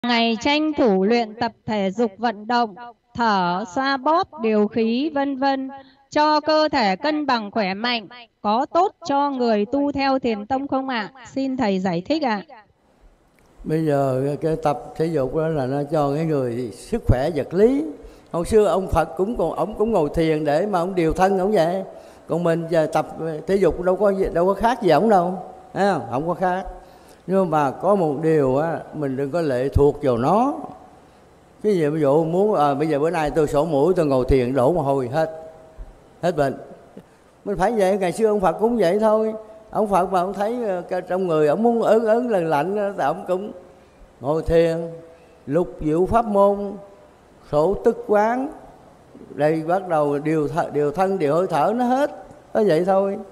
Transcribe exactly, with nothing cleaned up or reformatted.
Ngày tranh thủ luyện tập thể dục vận động, thở, xoa bóp, điều khí, vân vân cho cơ thể cân bằng khỏe mạnh, có tốt cho người tu theo thiền tông không ạ? Xin thầy giải thích ạ. Bây giờ cái tập thể dục đó là nó cho cái người sức khỏe vật lý. Hồi xưa ông Phật cũng còn ông cũng ngồi thiền để mà ông điều thân ông vậy. Còn mình giờ tập thể dục đâu có đâu có khác gì ông đâu, thấy không? Không có khác. Nhưng mà có một điều á, mình đừng có lệ thuộc vào nó. Cái gì ví dụ muốn à, bây giờ bữa nay tôi sổ mũi, tôi ngồi thiền đổ mồ hôi hết hết bệnh. Mình phải vậy, ngày xưa ông Phật cũng vậy thôi. Ông Phật mà ông thấy trong người ông muốn ớn ớn lạnh lạnh thì ông cũng ngồi thiền, lục diệu pháp môn, sổ tức quán, đây bắt đầu điều th- điều thân điều hơi thở nó hết, nó vậy thôi.